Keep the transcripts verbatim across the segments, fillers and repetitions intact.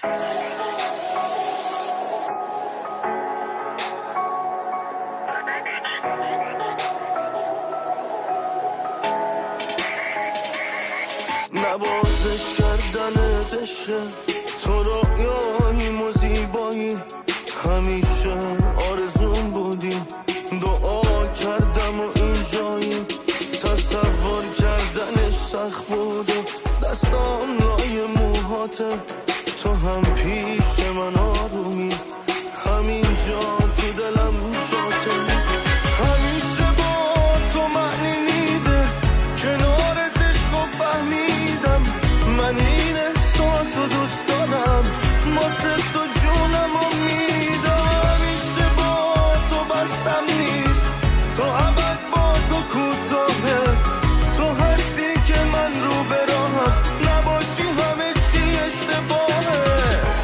نوازش کردن عشق تو رویاییم و زیبایی همیشه آرزون بودیم دعا کردم و این جایی تصور کردنش سخت بود و دستام لای موهاته تو هم پیش من آرومی همینجا تو دلم جاته همیشه با تو معنی میده کنارت عشق و فهمیدم من این احساس رو دوست دارم واسه تو جونم و میدم همیشه با تو بسم نیست تو ابد با تو کوتاهه تو هستی که من رو به راهم نباشی همه چی اشتباهه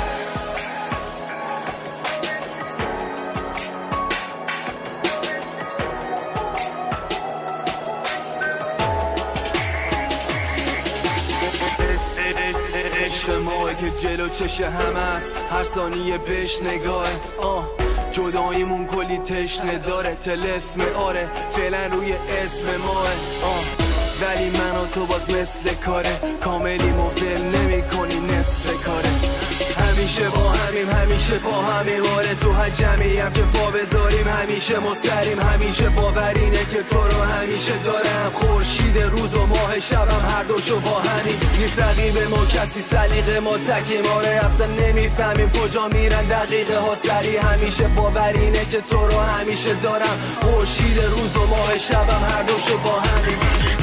عشق ماه که جلو چش همه است هر ثانیه بهش نگاهه آه جداییمون کلی تشنه داره تلسم آره فعلا روی اسم ماه آه ولی من و تو باز مثل کاره کاملیم و ول نمی کنی نصف کاره همیشه با همیم همیشه با همیم آره تو هر جمعیم که پا بذاریم همیشه ما سریم همیشه باورینه که تو رو همیشه دارم خورشید روز و ماه شبم هر دوشو با همین نیست رقیب ما کسی سلیقه ما تکیم آره اصلا نمیفهمیم کجا میرن دقیقه ها سری همیشه باورینه که تو رو همیشه دارم خورشید روز و ماه شبم هر دوشو با همین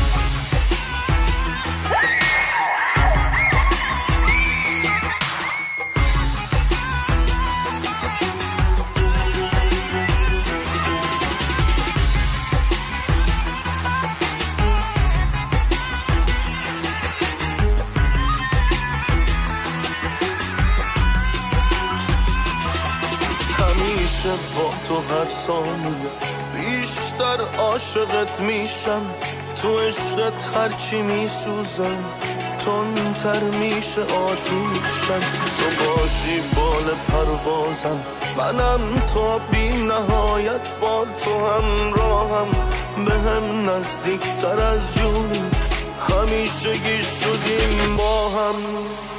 با تو هر ثانیه بیشتر عاشقت میشم تو عشقت هرچی میسوزم تندتر میشه آتیشم تو باشی بال پروازم منم تا بی نهایت با تو همراهم به هم نزدیکتر از جونی همیشه گی شدیم با هم